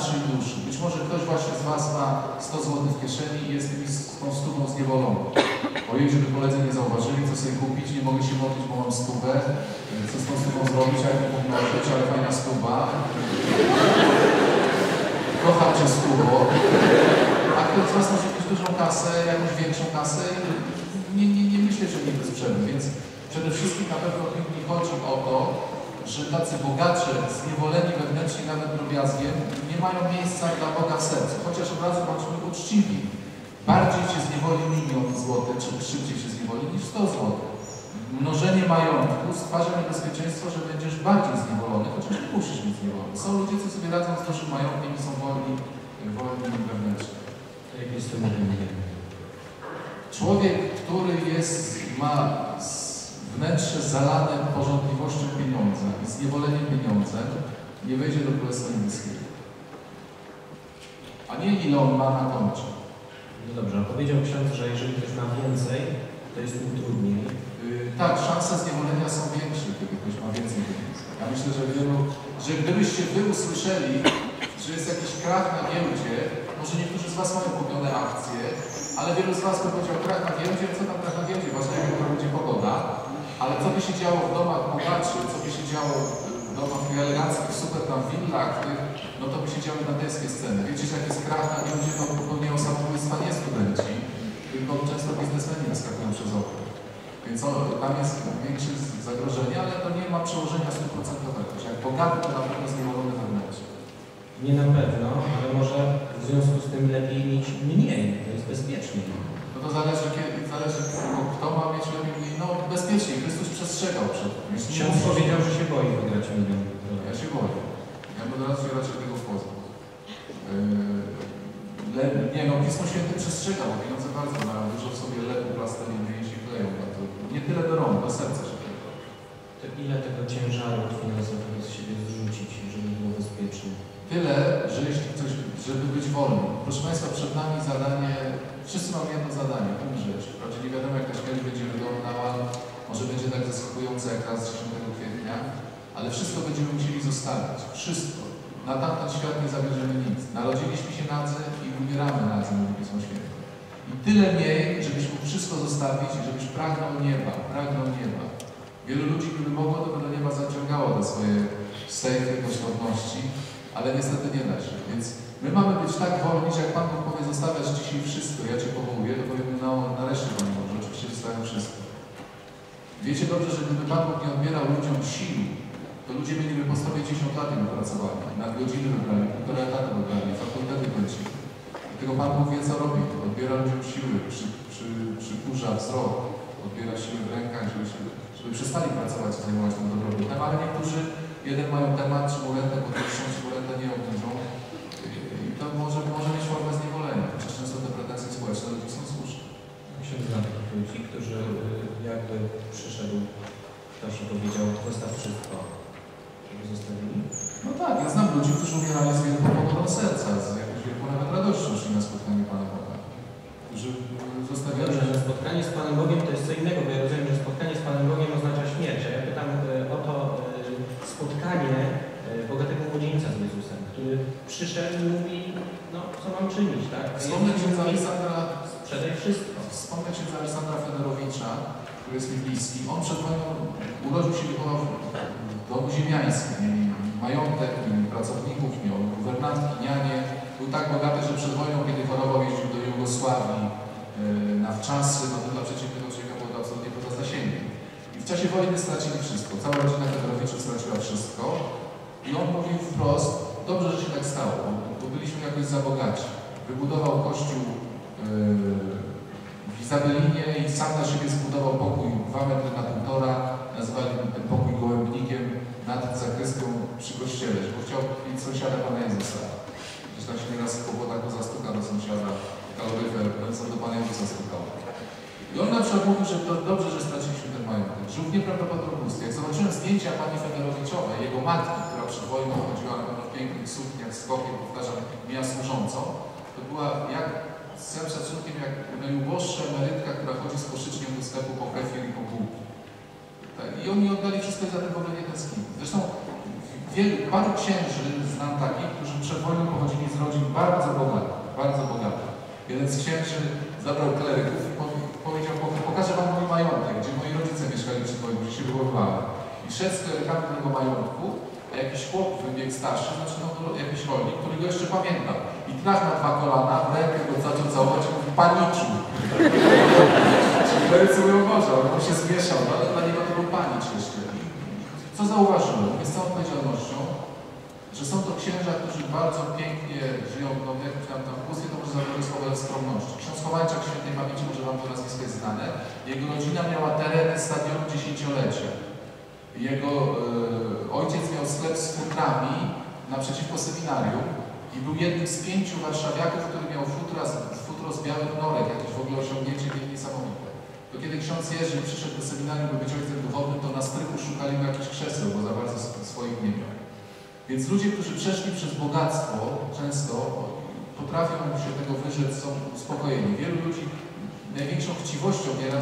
naszej duszy. Być może ktoś właśnie z Was ma 100 zł w kieszeni i jest z tą 100 zniewolony. Ojej, żeby koledzy nie zauważyli, co sobie kupić, nie mogę się modlić, bo mam 100, co z tą 100 zrobić, jak nie powinno być, ale fajna 100. Kocham Cię 100. A ktoś z Was może mieć dużą kasę, jakąś większą kasę i nie myślę, że nie bez przerwy, więc przede wszystkim na pewno mi chodzi o to, że tacy bogacze, zniewoleni wewnętrznie nawet drobiazgiem, nie mają miejsca dla Boga w sercu. Chociaż od razu bądźmy uczciwi. Bardziej Cię zniewoli 1 000 000 złotych, czy szybciej się zniewoli niż 100 złotych. Mnożenie majątku stwarza niebezpieczeństwo, że będziesz bardziej zniewolony, chociaż nie musisz być zniewolony. Są ludzie, co sobie radzą z dużym majątkiem i są wolni wewnętrznie. Jak jest to możliwe? Człowiek, który ma wnętrze zalane porządliwością pieniądza i zniewoleniem pieniądzem, nie wejdzie do Królestwa Niebieskiego. A nie ile on ma na koncie. No dobrze, a powiedział ksiądz, że jeżeli ktoś ma więcej, to jest mu trudniej. Tak, szanse zniewolenia są większe, kiedy ktoś ma więcej pieniędzy. Ja myślę, że gdybyście wy usłyszeli, że jest jakiś krach na giełdzie, może niektórzy z Was mają kupione akcje, ale wielu z Was by powiedział krach na giełdzie, co tam krach na giełdzie, ważnego to będzie pogoda, ale co by się działo w domach bogaczy, co by się działo w domach eleganckich, super tam willach, no to by się działy dantejskie sceny. Wiecie, że jak jest krach na giełdzie, to popełniają samobójstwa nie studenci, tylko często biznesmeni wyskakują przez okno. Więc tam jest większe zagrożenie, ale to nie ma przełożenia 100%. Jak bogaty, to na pewno zniewolony wewnętrznie. Nie na pewno, ale może w związku z tym lepiej mieć mniej, to jest bezpieczniej. No to zależy kto ma mieć lepiej mniej. No bezpieczniej, Chrystus przestrzegał przed tym. Ksiądz powiedział, że się boi wygrać $1 000 000. Ja się boję. Ja będę raczej tego w pozór. Nie no, Pismo Święte przestrzega, bo pieniądze bardzo mają dużo w sobie leku, plasteliny i się kleją. To nie tyle do rąk, do serca się kleją. To ile tego ciężaru finansowego z siebie zrzucić, żeby było bezpiecznie? Tyle, że jeśli ktoś, żeby być wolny. Proszę Państwa, przed nami zadanie, wszyscy mamy jedno zadanie, umrzeć. Wprawdzie nie wiadomo, jak ta śmierć będzie wyglądała, może będzie tak zaskakująca jak raz 10 kwietnia, ale wszystko będziemy musieli zostawić. Wszystko. Na tamten świat nie zabierzemy nic. Narodziliśmy się nadzy i umieramy nadzy, mówi Pismo Święte. I tyle mniej, żebyśmy wszystko zostawić i żebyś pragnął nieba, Wielu ludzi, gdyby mogło, to by do nieba zaciągało do swojej sejfy, kosztowności, ale niestety nie da się. Więc my mamy być tak wolni, że jak Pan Bóg powie, zostawiasz dzisiaj wszystko, ja Cię powołuję, to powiemy, no nareszcie Panie Boże, oczywiście zostawiam wszystko. Wiecie dobrze, że gdyby Pan Bóg nie odbierał ludziom sił, to ludzie mieliby po 150 lat nie pracowali, nadgodziny wybrali, 1,5 etatu wybrali, fakultety kończyli. Dlatego Pan Bóg wie, co robi. Odbiera ludziom siły, przykurza wzrok, odbiera siły w rękach, żeby przestali pracować i zajmować tym dobrobytem, ale niektórzy, jeden mają temat, czy mu rentę podwyższą, czy mu rentę nie obniżą i to może mieć formę zniewolenia. Chociaż często te pretensje społeczne ludzi są słuszne. Ksiądz zna takich ludzi, którzy jakby przyszedł ktoś i powiedział, zostaw wszystko, żeby zostawili? No tak, ja znam ludzi, którzy umierali z wielką pogodą serca, z jakąś wielką nawet radością szli na spotkanie Pana Boga. Którzy zostawiali... Dobrze, że spotkanie z Panem Bogiem to jest co innego, bo ja rozumiem, że spotkanie z Panem Bogiem oznacza śmierć, a ja pytam o to spotkanie bogatego młodzieńca z Jezusem, który przyszedł i mówi, no co mam czynić, tak? Wspomnę księdza Aleksandra... Sprzedaj wszystko. Wspomnę księdza Aleksandra Federowicza, który jest mi bliski. On przed wojną urodził się w domu ziemiańskim. Mieli majątek, mieli pracowników, miał guwernantki, nianie. Był tak bogaty, że przed wojną, kiedy chorował, jeździł do Jugosławii na wczasy, no to dla przeciętnego człowieka było to absolutnie poza zasięgiem. I w czasie wojny stracili wszystko. Cała rodzina Federowiczów straciła wszystko. I on mówił wprost, dobrze, że się tak stało, bo byliśmy jakoś za bogaci. Wybudował kościół w Izabelinie i sam na siebie zbudował pokój 2 metry na 1,5, nazwali ten pokój gołębnikiem nad zakrystą przy kościele, bo chciał mieć sąsiada Pana Jezusa. Gdzieś tam się nieraz w kłopotach go zastuka do sąsiada, kaloryfer, co do Pana Jezusa stukał. I on na przykład mówił, że to dobrze, że straciliśmy ten majątek. Żył w nieprawdopodobnym ubóstwie. Jak zobaczyłem zdjęcia pani Federowiczowej, jego matki, która przed wojną chodziła na pewno w pięknych sukniach, skokiem, powtarzam, miała służącą, to była jak z całym szacunkiem, jak najuboższa emerytka, która chodzi z koszyczkiem do sklepu po kefir i po bułki. Tak? I oni oddali wszystko i za tym w ogóle nie tęsknili. Zresztą paru księży znam takich, którzy przed wojną pochodzili z księży zabrał kleryków i powiedział, pokażę wam mój majątek, gdzie moi rodzice mieszkali przed wojną, gdzie się wychowywałem. I szedł z klerykami do tego majątku, a jakiś chłop wybiegł starszy, znaczy no, jakiś rolnik, który go jeszcze pamiętał. I trach na 2 kolana, w rękę go zaczął całować i mówi, paniczył. Klerycy mówią, Boże, on się zmieszał, no, ale dla niego to był panicz jeszcze. I co zauważyłem, jest z całą odpowiedzialnością, że są to księża, którzy bardzo pięknie żyją w jakimś tam ubóstwie, to może zabrać słowo skromności. Ksiądz Chowańczak świętej pamięci, może wam to nazwisko jest znane, jego rodzina miała tereny stadionu 10-lecia. Jego ojciec miał sklep z futrami naprzeciwko seminarium i był jednym z 5 warszawiaków, który miał futro z białych norek, jakieś w ogóle osiągnięcie niesamowite. To kiedy ksiądz Jerzy przyszedł do seminarium, by być ojcem duchownym, to na strychu szukali mu jakichś krzeseł, bo za bardzo swoich nie miał. Więc ludzie, którzy przeszli przez bogactwo, często potrafią się tego wyrzec, są uspokojeni. Wielu ludzi największą chciwością nieraz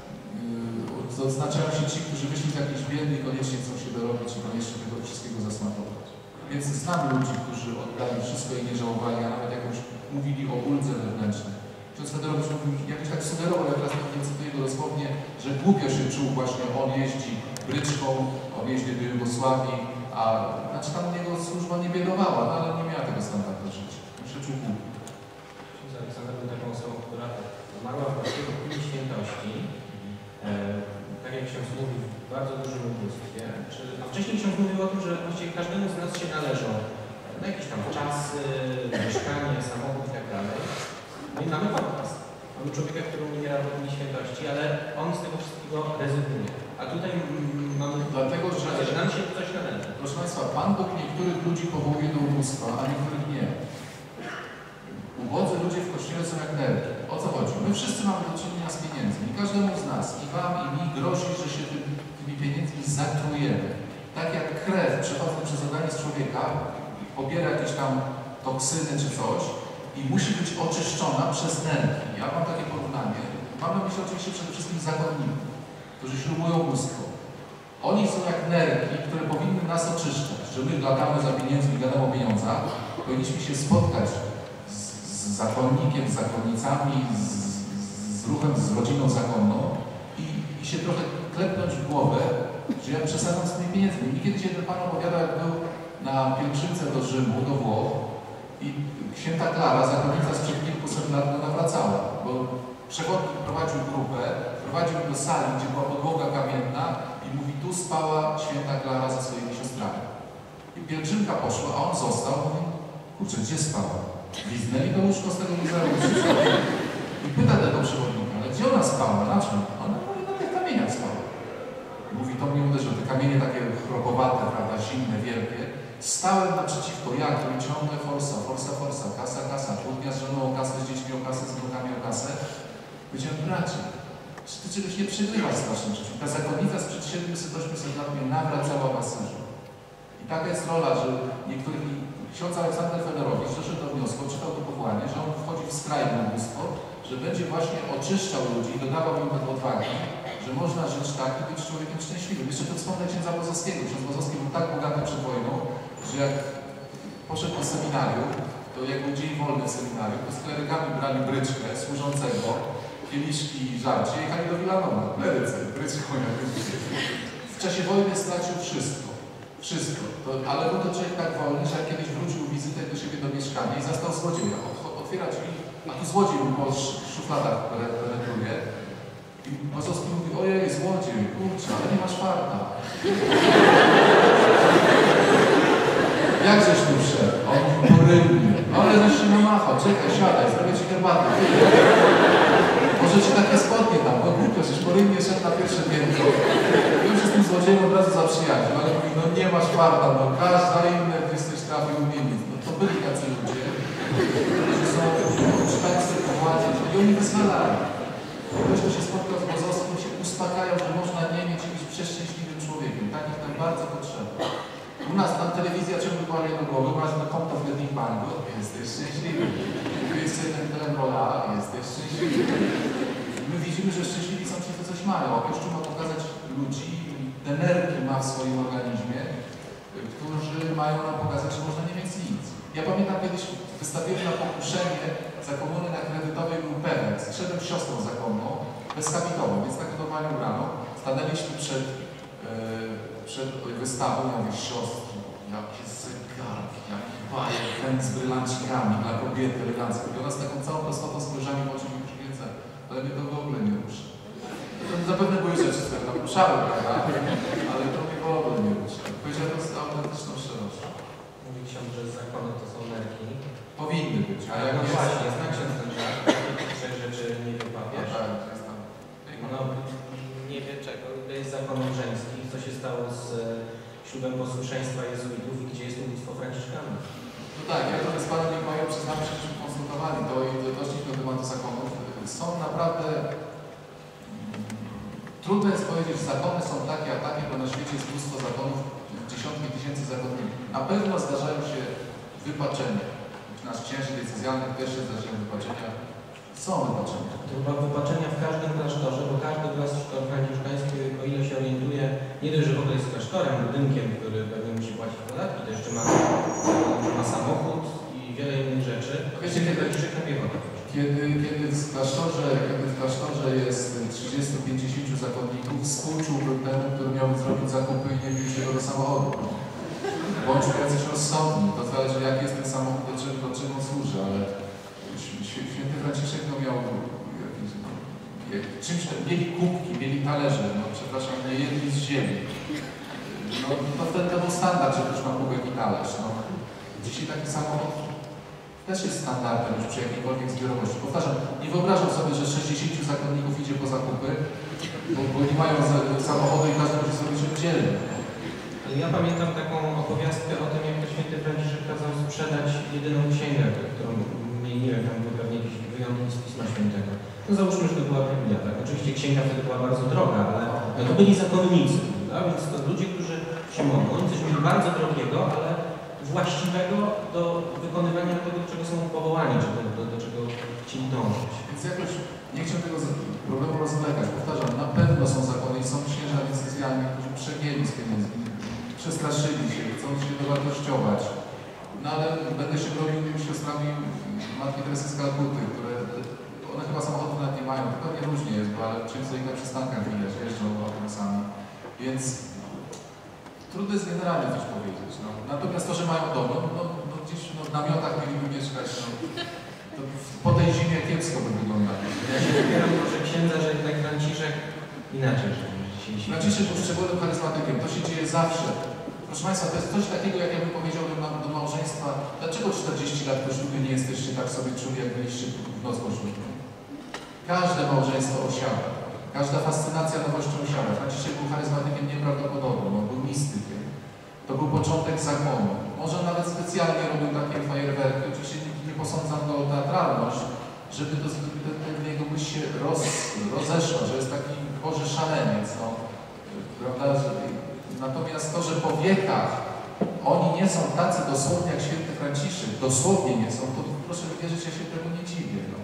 odznaczają się ci, którzy wyszli z jakiejś biedy i koniecznie chcą się dorobić i koniecznie tego wszystkiego zasmakować. Więc znam ludzi, którzy oddali wszystko i nie żałowali, a nawet jakąś mówili o uldze wewnętrznej. Ksiądz Federowicz mówił, jakoś tak sugerował, jak raz nie cytuję go dosłownie, że głupio się czuł właśnie, on jeździ bryczką, on jeździ do Jugosławii, a znaczy tam jego służba nie biedowała, no, ale nie miała tego standardu życia. On się czuł głupio. Ksiądz Aleksander był taką osobą, która umarła w właściwie chwili świętości. Tak jak ksiądz mówił, w bardzo dużym ubóstwie. A wcześniej ksiądz mówił o tym, że właściwie każdemu z nas się należą na jakieś tam czasy, mieszkanie, samochód i tak dalej. No i mamy podcast. Mamy człowieka, który umiera w dni świętości, ale on z tego wszystkiego rezygnuje. A tutaj mamy dlatego, że nam się coś należy. Proszę Państwa, Pan Bóg niektórych ludzi powołuje do ubóstwa, a niektórych nie. Ubodzy ludzie w Kościele są jak nerki. O co chodzi? My wszyscy mamy do czynienia z pieniędzmi. I każdemu z nas, i Wam, i mi grozi, że się tymi pieniędzmi zatrujemy. Tak jak krew przechodząc przez organizm człowieka pobiera jakieś tam toksyny czy coś i musi być oczyszczona przez nerki. Ja mam takie porównanie. Mam na myśli oczywiście przede wszystkim zakonników, którzy ślubują bóstwo. Oni są jak nerki, które powinny nas oczyszczać. Że my latamy za pieniędzmi, gadamy o pieniądzach, powinniśmy się spotkać z zakonnikiem, z zakonnicami, z ruchem, z rodziną zakonną i się trochę klepnąć w głowę, że ja przesadzam z tymi pieniędzmi. Mi kiedyś jeden pan opowiadał, jak był na pielgrzymce do Rzymu, do Włoch i święta Klara, zakonnica sprzed kilkuset lat go nawracała, bo przewodnik prowadził grupę, prowadził do sali, gdzie była podłoga kamienna i mówi, tu spała święta Klara ze swoimi siostrami. I pielgrzymka poszła, a on został, mówi, kurczę, gdzie spała? Liznęli to łóżko z tego muzeum. I pyta tego przewodnika, ale gdzie ona spała? Na czym? Ona mówi, na tych kamieniach spała. Mówi, to mnie uderzyło, te kamienie takie chropowate, prawda, zimne, wielkie. Stałem naprzeciwko jachtu i ciągle forsa, forsa, forsa, kasa, kasa. Pół dnia z żoną o kasę, z dziećmi o kasę, z wnukami o kasę. Powiedziałem, bracie, czy ty czegoś nie przegrywasz z naszym życiem? Ta zakonnica sprzed 700-800 lat mnie nawracała pasażerów. I taka jest rola, że niektórych... Ksiądz Aleksander Federowicz doszedł do wniosku, czytał to powołanie, że on wchodzi w skrajne ubóstwo, że będzie właśnie oczyszczał ludzi i dodawał im odwagi, że można żyć tak i być człowiekiem szczęśliwym. Jeszcze to wspomnę księdza Bozowskiego. Ksiądz Bozowski był tak bogaty przed wojną, że jak poszedł do seminarium, to jak był dzień wolny w seminarium, to z klerykami brali bryczkę służącego, kieliszki i żarcie, jechali do Wilanowa, klerycy, bryczką jakąś. W czasie wojny stracił wszystko. Wszystko. Ale był to człowiek tak wolny, że jak kiedyś wrócił wizytę do siebie do mieszkania i zastał złodzieja. Otwiera drzwi, a tu złodziej mu po szufladach penetruje. I Bozowski mówi, ojej, złodziej, kurczę, ale nie masz farta. Jakżeś tu wszedł? On mówi, porywnie. Ale żeś się namachał, czekaj, siadaj, zrobię ci herbatę. Może ci takie spodnie tam, no głupio, żeś porywnie szedł na pierwsze piętro. Już z tym złodziejem od razu zaprzyjaźnił, ale mówi, no nie masz farta, no każda inna, ty jesteś trafił umiejętnie. No to byli tacy ludzie, którzy są sztańcy powładzy i oni wyzwalali. Ktoś, kto się spotkał z Bozowskim, się uspokają, że można nie mieć być przeszczęśliwym człowiekiem. Takich nam bardzo potrzeba. U nas tam telewizja ciągle kładzie do głowy, masz na konto w Letting Banku, jesteś szczęśliwy. Tu jest jeden telerola, jesteś szczęśliwy. My widzimy, że szczęśliwi są ci, co coś mają. A Kościół ma pokazać ludzi, te nerki ma w swoim organizmie, którzy mają nam pokazać, że można nie mieć nic. Ja pamiętam kiedyś wystawiłem na pokuszenie za komuny na kredytowej był Penex. Szedłem z siostrą zakonną, bezkapitową, więc tak normalnie rano stanęliśmy przed wystawą, ja mówię, siostry, jakie zegarki, jaki bajer, ten z brylancikami dla kobiety elegancko. I ona z taką całą prostotą spojrzami w oczy mi przywiedza, ale mnie to w ogóle nie ruszy. To zapewne były rzeczy, które tam ruszały, prawda? Ale to mnie w ogóle nie ruszy. Powiedziałem to z autentyczną szczerością. Mówi ksiądz, że zakony to są nerki. Powinny być, a jak No nie właśnie, znak się ten żart, trzech rzeczy nie wie papież. tak, jest tam. No, nie wie czego, to jest zakonów żeńskich, co się stało z ślubem posłuszeństwa jezuitów i gdzie jest ubóstwo Franciszkanów. No tak, ja trochę z Panem Mikołajem przyznamy się, żeśmy konsultowali to i doszliśmy do tematu zakonów. Są naprawdę... Trudno jest powiedzieć, że zakony są takie, a takie, bo na świecie jest mnóstwo zakonów, dziesiątki tysięcy zakonników. Na pewno zdarzają się wypaczenia. W nasz księży decyzjalnych też się zdarzają wypaczenia. Są wypaczenia. To chyba wypaczenia w każdym klasztorze, bo każdy klasztor franciszkański, o ile się orientuje, nie dość, że w ogóle jest klasztorem, budynkiem, który pewnie musi płacić podatki, to jeszcze ma samochód i wiele innych rzeczy. Wiecie, kiedy w klasztorze jest 30-50 zakonników, współczułbym temu, który miałby zrobić zakupy i nie wziąć tego do samochodu. Bądźmy jacyś rozsądni, to zależy jaki jest ten samochód, do czego on służy, ale święty Franciszek no miał czymś, mieli kubki, mieli talerze, no przepraszam, nie jedli z ziemi. No to wtedy to był standard, że ktoś ma kubek i talerz. No. Dzisiaj taki samochód też jest standardem już przy jakiejkolwiek zbiorowości. Powtarzam, nie wyobrażam sobie, że 60 zakonników idzie po zakupy, bo nie mają samochodu i każdy musi zrobić oddzielnie. Ja pamiętam taką opowiastkę o tym, jak to święty Franciszek kazał sprzedać jedyną księgę, którą nie wiem, tam były pewnie jakieś wyjątki z Pisma Świętego. No załóżmy, że to była Biblia, tak? Oczywiście księga wtedy była bardzo droga, ale no to byli zakonnicy, a więc to ludzie, którzy się mogą, oni coś mieli bardzo drogiego, ale właściwego do wykonywania tego, do czego są powołani, czy do czego chcieli dążyć. Więc jakoś nie chciałem tego problemu rozwlekać. Powtarzam, na pewno są zakony i są księża decyzjalni, którzy przegięli z pieniędzmi, przestraszyli się, chcą się dowartościować. No ale będę się bronił tymi siostrami Matki Teresy z Kalkuty, które one chyba samochodów nawet nie mają, to pewnie różnie jest, bo ale często ich na przystankach widać, jeżdżą autobusami. Więc trudno jest generalnie coś powiedzieć. No. Natomiast to, że mają dom, no gdzieś w namiotach mieliby mieszkać, no, to po tej zimie kiepsko by wyglądało. Ja się wybieram proszę księdza, że jednak Franciszek inaczej żyje. Franciszek był szczególnym charyzmatykiem, to się dzieje zawsze. Proszę Państwa, to jest coś takiego, jak ja bym powiedział do małżeństwa, dlaczego 40 lat po ślubie nie jesteście tak sobie czuli, jak byliście w noc po ślubie? Każde małżeństwo osiada, każda fascynacja nowością osiada. Franciszek był charyzmatykiem nieprawdopodobnym, on był mistykiem. To był początek zakonu. Może nawet specjalnie robił takie fajerwerki, oczywiście nie posądzam go o teatralność, żeby w jego myśl się rozeszła, że jest taki Boży szaleniec, no, prawda? Natomiast to, że po wiekach oni nie są tacy dosłownie jak święty Franciszek, dosłownie nie są, to proszę mi wierzyć, ja się temu nie dziwię. No.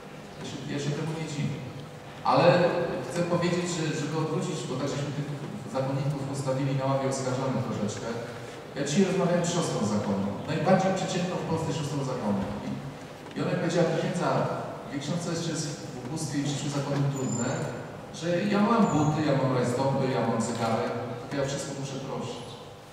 Ja się temu nie dziwię. Ale chcę powiedzieć, że żeby odwrócić, bo tak żeśmy tych zakonników postawili na ławie oskarżonych troszeczkę. Ja dzisiaj rozmawiałem z siostrą zakonną, najbardziej przeciętną w Polsce siostrą zakonną. I ona powiedziała, księdza, wie ksiądz, co jeszcze jest w ubóstwie i w życiu zakonnym trudne, że ja mam buty, ja mam rajstopy, ja mam zegarek, to ja wszystko muszę prosić.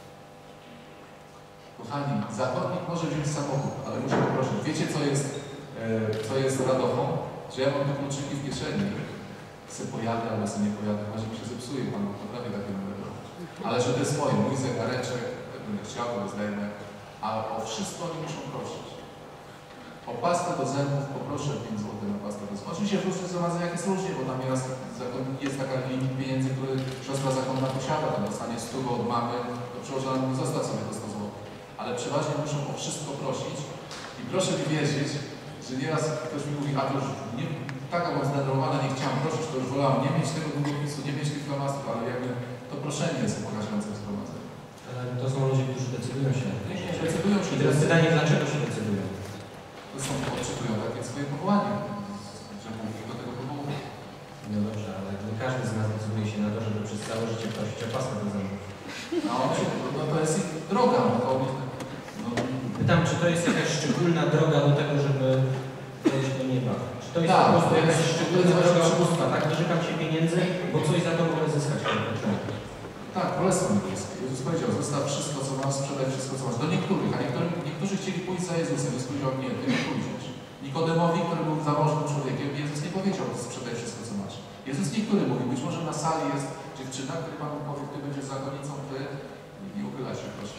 Kochani, zakonnik może wziąć samochód, ale muszę poprosić. Wiecie, co jest radochą? Że ja mam te kluczyki w kieszeni. Se pojadę, albo se nie pojadę, może mi się zepsuje, Pan poprawi takie numery. Ale że to jest moje, mój zegareczek, będę chciał, to zdejmę, a o wszystko oni muszą prosić. O pastę do zębów poproszę 5 zł na pastę do zębów. Oczywiście w różnych zgromadzeniach jest różnie, bo tam nieraz jest taka limit pieniędzy, który siostra zakonna posiada, tam dostanie 100 od mamy, to przełożona mówi, zostaw sobie to 100 zł. Ale przeważnie muszą o wszystko prosić i proszę mi wierzyć, że nieraz ktoś mi mówi, a to już nie, taka byłam zdenerwowana, nie chciałam prosić, to już wolałam nie mieć tego długopisu, nie mieć tych flamastów, ale jakby to proszenie jest upokarzające w zgromadzeniu. Ale to są ludzie, którzy decydują się. Decydują się. I teraz pytanie, dlaczego się decydują? To są, odczytują takie swoje powołanie, że Bóg do tego powołuje. No dobrze, ale nie każdy z nas decyduje się na to, żeby przez całe życie prosić o pastę do zębów. No to jest ich droga. Pytam, czy to jest droga do tego, żeby dojść do nieba? Czy to jest Tak, po prostu to jakaś jest- szczególna to jest droga właśnie- ubóstwa, tak? Wyrzekam się pieniędzy, bo coś za to mogę zyskać na początku. Tak, Królestwo Niebieskie. Jezus powiedział, zostaw wszystko, co masz, sprzedaj wszystko, co masz. Do niektórych, a niektórzy chcieli pójść za Jezusem. Jezus powiedział, nie, ty nie pójdziesz. Nikodemowi, który był zamożnym człowiekiem, Jezus nie powiedział, sprzedaj wszystko, co masz. Jezus niektórym mówi, być może na sali jest dziewczyna, która Panu powie, ty będziesz zakonnicą, ty i uchyla się, proszę.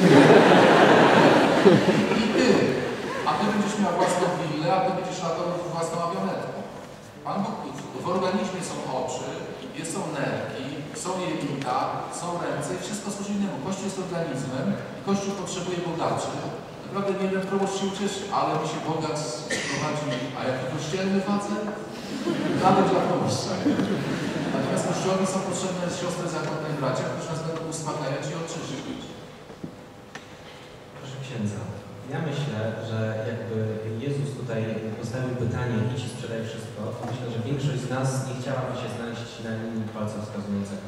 I ty. A ty będziesz miał własną willę, a ty będziesz latował własną awionetką. Pan Bóg, w organizmie są oczy, są nerki, są jelita, są ręce i wszystko służy innemu. Kościół jest organizmem i Kościół potrzebuje bogaczy. Naprawdę nie wiem, proboszcz się ucieszy, ale mi się bogacz prowadzi, a jaki kościelny facet? Nawet dla proboszcza. Natomiast Kościołowi są potrzebne siostry zakonne i bracia, którzy nas będą uspokajać i oczyszczać. Proszę księdza, ja myślę, że jakby Jezus tutaj postawił pytanie, idź i sprzedaj wszystko, to myślę, że większość z nas nie chciałaby się znaleźć na linii palca wskazującego.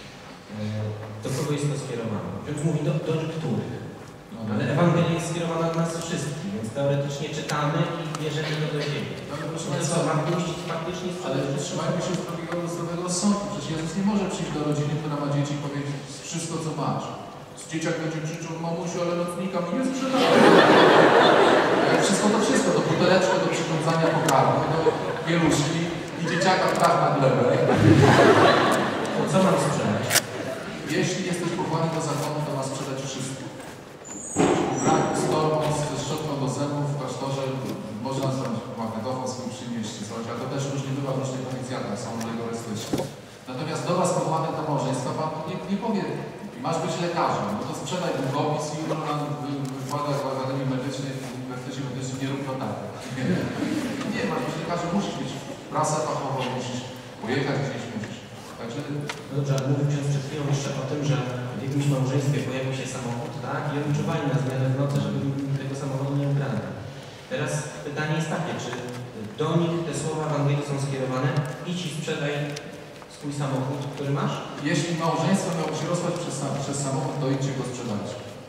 Do kogo jest to skierowane? Więc mówi do których? Ale Ewangelia jest skierowana do nas wszystkich, więc teoretycznie czytamy i bierzemy to do siebie. Co mam pójść faktycznie Ale sprzedać? trzymajmy się zdrowego rozsądku. Przecież Jezus nie może przyjść do rodziny, która ma dzieci i powiedzieć wszystko, co masz. Dzieciak będzie krzyczał, mamusiu, ale nocnika mi nie sprzedała. Wszystko, do buteleczka, do przyrządzania pokarmu, do pieluszki i dzieciaka praw na glebę. To co mam sprzedać? Jeśli jesteś powołany do zakonu, to masz sprzedać wszystko. Ubranie z torbą, ze szczotką do zębów w klasztorze, można tam magnetofon swój przynieść czy coś, a to też różnie bywa w różnych policjantach, są rygorystyczne. Natomiast do was powołane do małżeństwa, Pan nie powie, masz być lekarzem, no to sprzedaj długopis i jutro nam wykładać w Akademii Medycznej, w Uniwersytecie Medycznym, nie rób notatek. Nie, masz być lekarzem, musisz mieć prasę fachową, musisz pojechać gdzieś, musisz. Także... No dobrze, ale mówił ksiądz przed chwilą jeszcze o tym, że w jakimś małżeństwie pojawił się samochód, tak? I oni czuwali na zmianę w nocy, żeby tego samochodu nie ubrano. Teraz pytanie jest takie, czy do nich te słowa Ewangelii są skierowane? Idź i sprzedaj swój samochód, który masz? Jeśli małżeństwo miało się rozpaść przez samochód, to idźcie go sprzedać.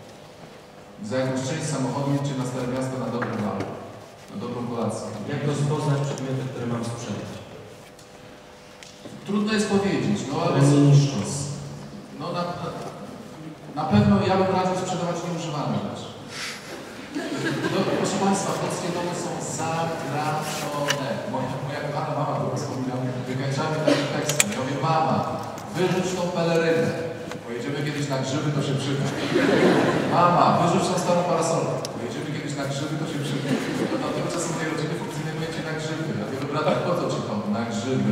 Za jakąś część samochodu idźcie na Stare Miasto na dobry bal, na dobrą kolację. Jak rozpoznać przedmioty, które mam sprzedać? Trudno jest powiedzieć, no ale... Które mnie niszczą. No na pewno ja bym radził sprzedawać nieużywane rzeczy. No, proszę Państwa, polskie domy są zagraszone. Moja kochana mama to wspomina, wykańczamy takim tekstem. Ja mówię, mama, wyrzuć tą pelerynę. Pojedziemy kiedyś na grzyby, to się przyda. Mama, wyrzuć tą starą parasolkę. Pojedziemy kiedyś na grzyby, to się przyda. No tymczasem tej rodziny funkcjonujecie na grzyby. Ja wielu bratach po co ci to? Na grzyby.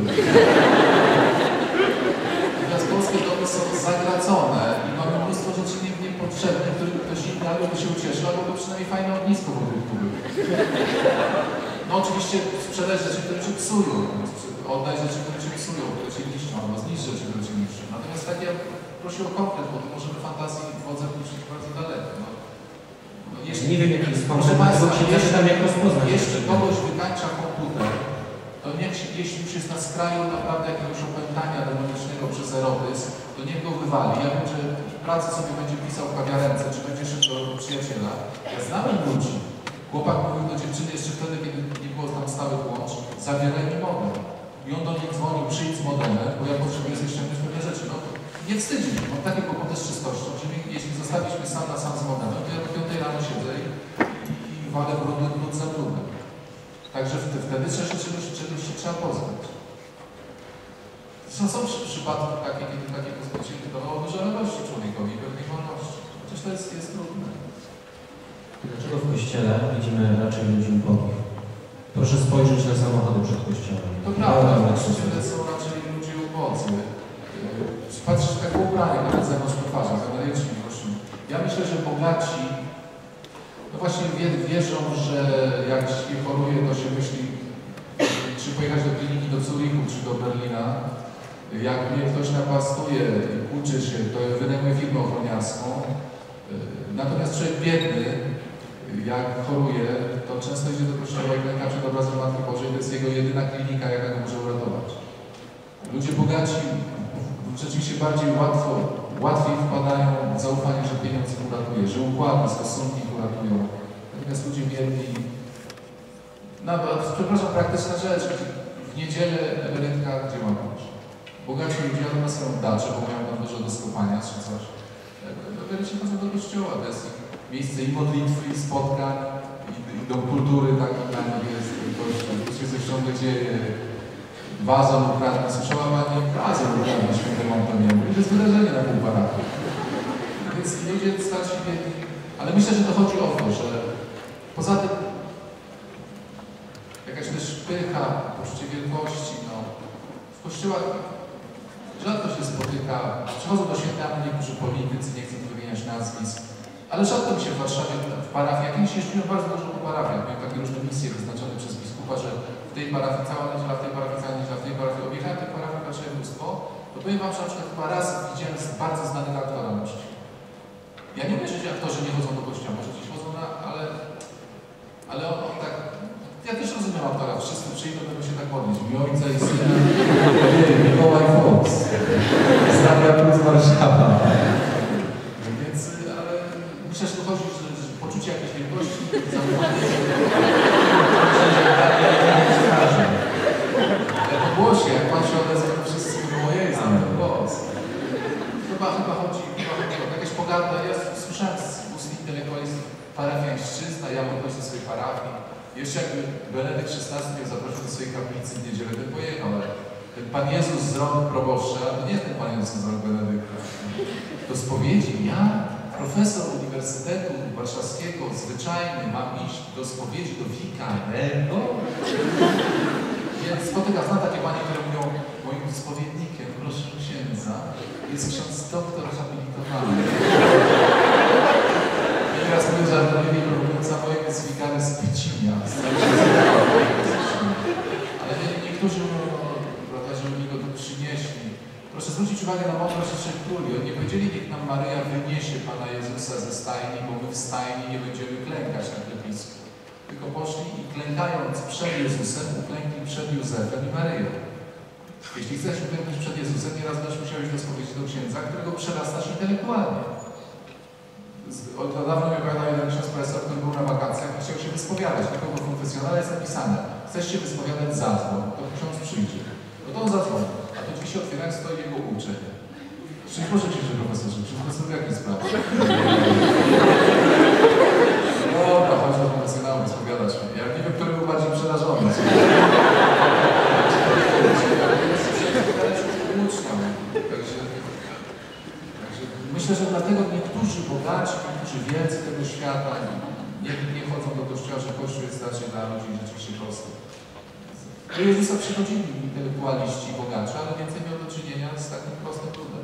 Natomiast polskie domy są zagracone i mamy mnóstwo rzeczy niepotrzebnych, których ktoś inny albo by się ucieszył, albo by przynajmniej fajne ognisko w ogródku było. No oczywiście sprzedać rzeczy, które się psują, oddać rzeczy, które się psują, które się niszczą, albo zniszczyć rzeczy, które się niszczą. Natomiast tak ja proszę o konkret, bo tu możemy fantazji wodze puścić bardzo daleko. Jeśli nie wiem, jaki jest konkret, to się też tam jak rozpoznać. Jeśli kogoś wykańcza komputer, to jeśli już jest na skraju naprawdę jakiegoś opętania demonicznego przez erotyzm, to niech go wywali. Ja wiem, że w pracy sobie będzie pisał w kawiarence, czy będzie szedł do przyjaciela. Ja znam ludzi. Chłopak mówił do dziewczyny jeszcze wtedy, kiedy nie było tam stałych łącz, zabieraj mi modem. I on do niej dzwonił, przyjdź z modemem, bo ja potrzebuję ściągnąć pewne rzeczy. No, nie wstydzi mnie. Mam takie kłopoty z czystością, że jeśli zostawisz mnie sam na sam z modemem, to ja do 5 rano siedzę i walę brud za brudem. Także wtedy czegoś się trzeba pozbyć. Są przypadki takie, kiedy takie pozbycie dawało dużo radości człowiekowi i pewnej wolności. Chociaż to jest trudne. Dlaczego w Kościele widzimy raczej ludzi ubogich? Proszę spojrzeć na samochody przed Kościołem. To prawda, w Kościele są raczej ludzie ubodzy. Patrzysz tak po ubraniu, nawet zewnątrz po twarzach, emeryci, gości. Ja myślę, że bogaci no właśnie wierzą, że jak się choruje, to się myśli, czy pojechać do kliniki do Zurichu, czy do Berlina. Jak mnie ktoś napastuje i kłóczy się, to wynajmuje firmę ochroniarską. Natomiast człowiek biedny, jak choruje, to często idzie do kościoła i klęka przed obrazem Matki Bożej. To jest jego jedyna klinika, jaka go może uratować. Ludzie bogaci rzeczywiście łatwiej wpadają w zaufanie, że pieniądz ich uratuje, że układy, stosunki ich uratują. Natomiast ludzie biedni, przepraszam, praktyczna rzecz, w niedzielę emerytka, gdzie ma być? Bogaci ludzie jadą na swoją daczę, bo mają tam dużo do skopania czy coś. Emeryci chodzą do kościoła, to jest miejsce i modlitwy, i spotkań, i do kultury, tak i dla nich jest kościół. Tu się coś ciągle dzieje. Wazon ukradł, słyszała Pani, wazon ukradł świętemu Antoniemu. I to jest wydarzenie na pół parafii. Więc ludzie starsi biedni. Ale myślę, że to chodzi o to, że poza tym jakaś też pycha, poczucie wielkości, no. W kościołach rzadko się spotyka, przychodzą do świętami niektórzy politycy, nie chcę wymieniać nazwisk, ale rzadko mi się w Warszawie, w parafii, jak kiedyś jeździłem bardzo dużo po parafiach, miałem takie różne misje wyznaczone przez biskupa, że w tej parafii cała niedziela, w tej parafii cała niedziela, w tej parafii, objechałem tej parafii raczej mnóstwo, to powiem Wam, że na przykład chyba raz widziałem bardzo znanego aktora na przykład. Ja nie wierzę, że aktorzy nie chodzą do kościoła, może gdzieś chodzą ale on tak, ja też rozumiem aktora, wszyscy przyjdą, będą się tak modlić. Mi ojca i syna, Mikołaj Fox, Stawia plus Warszawa. Więc, ale myślę, że tu chodzi, że poczucie jakiejś wielkości, zaufanie, ale po głosie, jak Pan się odezwał, to wszyscy mówią, ojej, znam ten głos. Chyba chodzi o jakieś pogarda. Ja słyszałem z ust intelektualistów parafiańszczyzna, ja mam kogoś ze swojej parafii. Jeszcze jakby Benedykt XVI mnie zaprosił do swojej kaplicy w niedzielę, ten pojechał, ale ten Pan Jezus z rąk proboszcza, to nie jest ten Pan Jezus z rąk Benedykta. Do spowiedzi ja, profesor Uniwersytetu Warszawskiego, zwyczajny, mam iść do spowiedzi do wikarego? Więc spotykam, znam takie panie, które mówią, moim spowiednikiem, proszę księdza, jest ksiądz doktor habilitowany. I teraz mówię, że za moim jest wikary z Picinia. Ale niektórzy mówią, że oni go tu przynieśli. Proszę zwrócić uwagę na mądrość trzech króli. Oni nie powiedzieli, niech nam Maryja wyniesie Pana Jezusa ze stajni, bo my w stajni nie będziemy klękać na klepisku. Tylko poszli i klękając przed Jezusem, uklękli przed Józefem i Maryją. Jeśli chcesz uklęknąć przed Jezusem, nieraz będziesz musiał iść do spowiedzi do księdza, którego przerastasz intelektualnie. Od dawno mi opowiadał jeden ksiądz profesor, który był na wakacjach i chciał się wyspowiadać. Tylko w konfesjonale jest napisane, chcesz się wyspowiadać, zadzwoń, to ksiądz przyjdzie. No to on zadzwoni, a to drzwi się otwierają, stoi jego uczeń. Czyli proszę Cię, że profesorze, czy profesor w jakiej sprawie? Dobra, chodź do konfesjonału wyspowiadać mnie. Ja nie wiem, który był bardziej przerażony. Także myślę, że dlatego niektórzy bogaci, niektórzy wielcy tego świata nie chodzą do kościoła, że kościół jest raczej dla ludzi rzeczywiście prosty. Do Jezusa przychodzili intelektualiści bogacze, ale więcej miał do czynienia z takim prostym trudem.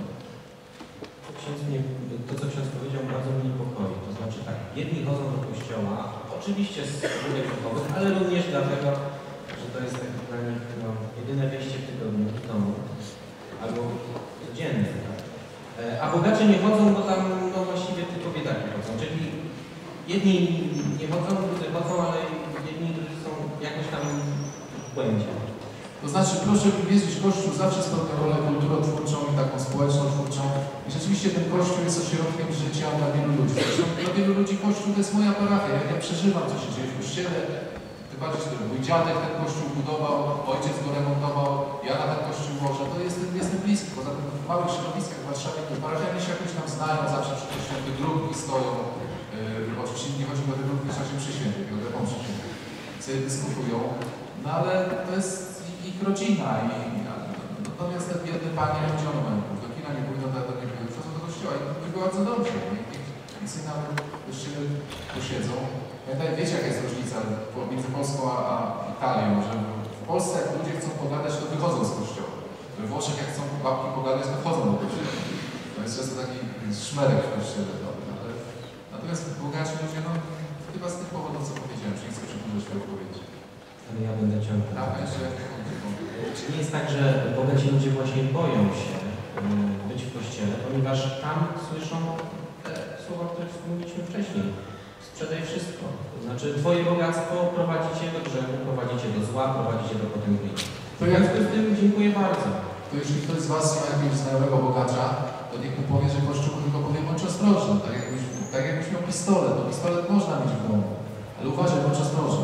To, co ksiądz powiedział, bardzo mnie niepokoi. To znaczy tak, jedni chodzą do kościoła, oczywiście z różnych powodów, ale również dlatego, że to jest takie dla nich jedyne wejście w tygodniu w domu, albo codziennie. Tak? A bogacze nie chodzą, bo tam właściwie tylko biedaki chodzą. Czyli jedni nie chodzą, drudzy chodzą, ale jedni, którzy są jakoś tam w błędzie. To znaczy, proszę wierzyć, Kościół zawsze spełnia rolę kulturotwórczą i taką społeczno-twórczą. I rzeczywiście ten Kościół jest ośrodkiem życia dla wielu ludzi. Zresztą dla wielu ludzi Kościół to jest moja parafia. Jak ja przeżywam, co się dzieje w Kościele, tym bardziej, że mój dziadek ten Kościół budował, ojciec go remontował, ja na ten Kościół może, to jestem bliski. Poza tym w małych środowiskach w Warszawie parafianie się jakoś tam znają, zawsze przy kościele grupki stoją. Oczywiście nie chodzi o te grupki w czasie przyświętych, tylko taką przyświętych. Sobie dyskutują, no ale to jest ich rodzina natomiast te biedne panie, gdzie one mają pójść? Do kina nie pójdą, do nie pójdą, wchodzą do kościoła i to bardzo dobrze. I sobie nawet właściwie posiedzą. Wiecie, jaka jest różnica między Polską a Italią, że w Polsce jak ludzie chcą pogadać, to wychodzą z kościoła. We Włoszech jak chcą babki pogadać, to wchodzą do kościoła. To jest często taki szmerek w kościele. Natomiast bogaci ludzie, no chyba z tych powodów, co powiedziałem, że nie chcę przedłużać tej odpowiedzi. Ale ja będę ciągnął. Czy nie jest tak, że bogaci ludzie właśnie boją się być w kościele, ponieważ tam słyszą te słowa, które wspomnieliśmy wcześniej. Sprzedaj wszystko. To znaczy, Twoje bogactwo prowadzi Cię do grzechu, prowadzi Cię do zła, prowadzi Cię do potępienia. To jak w tym dziękuję bardzo. To jeśli ktoś z Was ma jakiegoś znajomego bogacza, to niech mu powie, że Kościół tylko powie, bądź ostrożny. Tak jakbyś miał pistolet, to pistolet można mieć w domu. Ale uważaj, bądź ostrożny.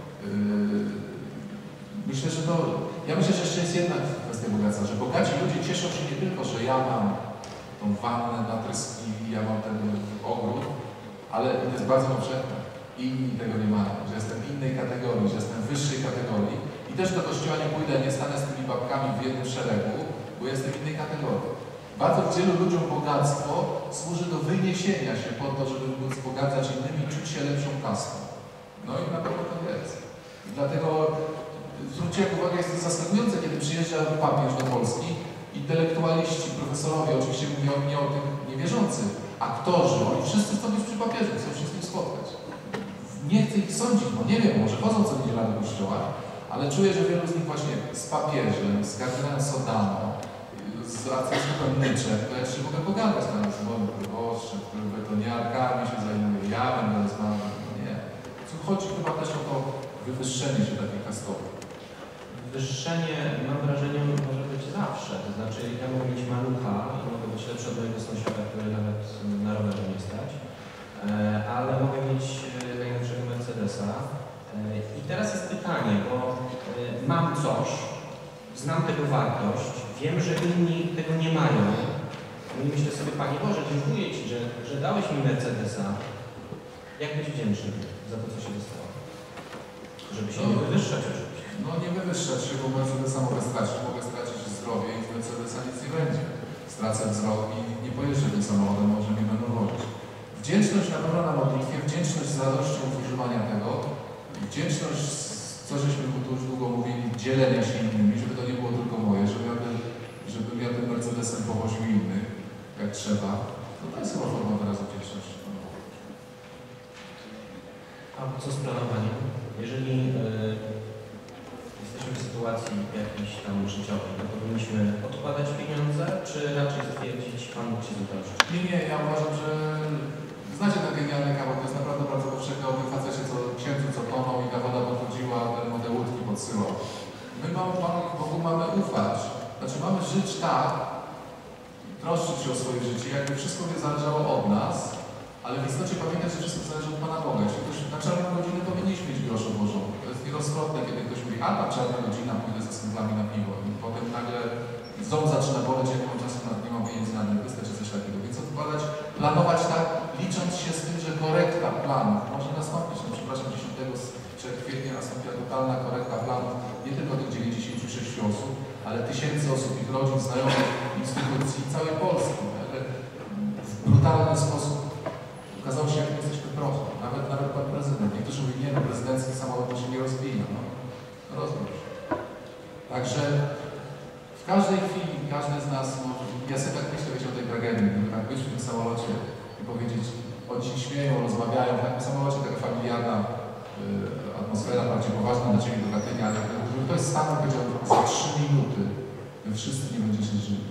Myślę, że to... Ja myślę, że jeszcze jest jedna kwestia bogactwa, że bogaci ludzie cieszą się nie tylko, że ja mam tą wannę na tryski, ja mam ten ogród, ale to jest bardzo powszechne. Inni tego nie mają, że jestem innej kategorii, że jestem wyższej kategorii i też do kościoła nie pójdę, nie stanę z tymi babkami w jednym szeregu, bo jestem innej kategorii. Bardzo wielu ludziom bogactwo służy do wyniesienia się po to, żeby móc wzbogacać innymi i czuć się lepszą kastą. No i na pewno to jest. I dlatego zwróćcie uwagę, jest to zaskakujące, kiedy przyjeżdża papież do Polski, intelektualiści, profesorowie, oczywiście mówią nie o tych niewierzących, aktorzy, oni wszyscy chcą być przy papieżu, chcą się z nim spotkać. Nie chcę ich sądzić, bo nie wiem, może chodzą co niedziela do kościoła, ale czuję, że wielu z nich właśnie z papieżem, z kardynałem Sodano, z arcybiskupem Nyczem, to ja jeszcze mogę pogadać na nas, bo proboszcze, który betoniarkami się zajmuje, ja będę rozmawiał, no nie. Chodzi chyba też o to wywyższenie się takiej kastowej. Wywyższenie, mam wrażenie, może być zawsze. To znaczy, ja mogę mieć malucha i mogę być lepszy od mojego sąsiada, który nawet na rowerze nie stać, ale mogę mieć najnowszego Mercedesa. I teraz jest pytanie, bo mam coś, znam tego wartość, wiem, że inni tego nie mają. I myślę sobie, Panie Boże, dziękuję Ci, że dałeś mi Mercedesa. Jak być wdzięczny za to, co się dostało? Żeby się nie wywyższać oczywiście. No nie wywyższać się, bo Mercedesa mogę stracić zdrowie i z Mercedesa nic nie będzie. Stracę wzrok i nie pojeżdżę tym samochodem, może nie będą wozić. Wdzięczność na pewno na modlitwie, wdzięczność z radością z używania tego, wdzięczność, co żeśmy tu już długo mówili, dzielenia się innymi, żeby to nie było tylko moje, żebym ja tym Mercedesem powoził innych, jak trzeba. No to jest chyba forma wyrazu wdzięczności. A co z planowaniem? Jeżeli jesteśmy w sytuacji jakiejś tam życiowej, to powinniśmy odkładać pieniądze, czy raczej stwierdzić, Pan Bóg się wydarzy? Nie, ja uważam, że znacie ten genialny kawał, to jest naprawdę bardzo powszechne o tym facecie, co księdzu, co tonął i ta woda podchodziła, ten model łódki podsyłał. My Bogu mamy ufać, znaczy mamy żyć tak, troszczyć się o swoje życie, jakby wszystko nie zależało od nas, ale w istocie pamiętać, że wszystko zależy od Pana Boga. Jeśli ktoś na czarną godzinę powinniśmy mieć grosz odłożony. To jest nieroztropne, kiedy ktoś mówi, a ta czarna godzina, pójdę ze sędzlami na piwo. I potem nagle ząb zaczyna boleć, jak mam czasu, nie mam pieniędzy na dentystę czy coś takiego. Więc odkładać, planować tak, licząc się z tym, że korekta planów może nastąpić. No przepraszam, 10 kwietnia nastąpiła totalna korekta planów nie tylko tych 96 osób, ale tysięcy osób, ich rodzin, znajomych, instytucji całej Polski. W brutalny sposób okazało się, jak jesteśmy prochem. Nawet pan prezydent. Niektórzy mówią, nie no, prezydencki samolot się nie rozbija. No rozbija się. Także w każdej chwili, każdy z nas może... Ja sobie tak myślę, wiecie, o tej tragedii, gdyby tak być w tym samolocie i powiedzieć, oni się śmieją, rozmawiają, w takim samolocie taka familiarna atmosfera, bardziej poważna dla Ciebie do Katynia, ale gdyby ktoś stanął i powiedział, za 3 minuty wy wszyscy nie będziecie żyli.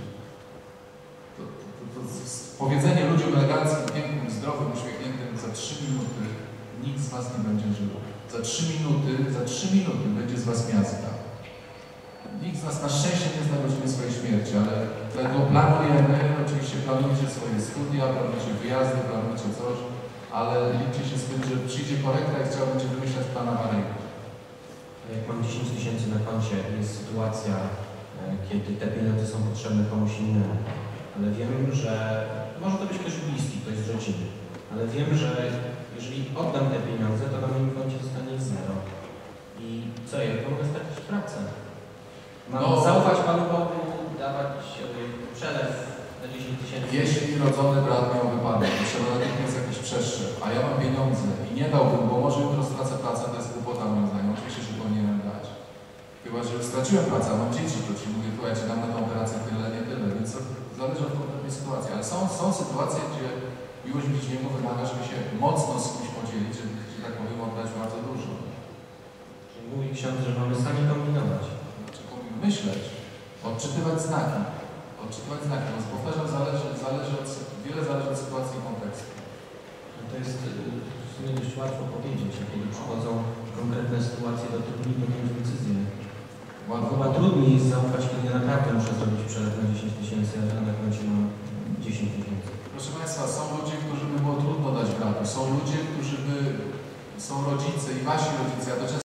To powiedzenie ludziom eleganckim, pięknym, zdrowym, uśmiechniętym, za 3 minuty nikt z Was nie będzie żył. Za 3 minuty będzie z Was miazga. Nikt z nas na szczęście nie zna godziny swojej śmierci, ale dlatego planujemy, oczywiście planujcie swoje studia, planujcie wyjazdy, planujcie coś, ale liczcie się z tym, że przyjdzie korekta i trzeba będzie wymyślać plan awaryjny. Jak mam 10 tysięcy na koncie, jest sytuacja, kiedy te pieniądze są potrzebne komuś innemu, ale wiem, że może to być ktoś bliski, ktoś z rodziny, ale wiem, że jeżeli oddam te pieniądze, to na moim koncie zostanie 0. I co, jak mogę stracić pracę? Mam zaufać Panu Bogu, dawać przelew na 10 tysięcy. Jeśli rodzony brat miał wypadek, trzeba natychmiast jakiś przestrzeg, a ja mam pieniądze i nie dałbym, bo może jutro stracę pracę, to jest głupota moim zdaniem. Oczywiście, że powinienem dać. Chyba, że straciłem pracę, a mam dzieci, to Ci mówię, tu ja Ci dam na tę operację tyle, nie tyle, więc to zależy od konkretnej sytuacji. Ale są sytuacje, gdzie miłość bliźniego wymaga, żeby się mocno z kimś podzielić, żeby, że tak powiem, oddać bardzo dużo. Czyli mówi ksiądz, że mamy sami kombinować. Myśleć, odczytywać znaki, bo powtarzam, wiele zależy od sytuacji i kontekstu. No to jest w sumie dość łatwo powiedzieć, a kiedy przychodzą konkretne sytuacje, to trudniej podjąć decyzję. Chyba trudniej jest zaufać, kiedy ja naprawdę muszę zrobić przelew na 10 tysięcy, a na koncie mam 10 tysięcy. Proszę Państwa, są ludzie, którzy by było trudno dać bratu, są ludzie, którzy by są rodzice i wasi rodzice, ja to często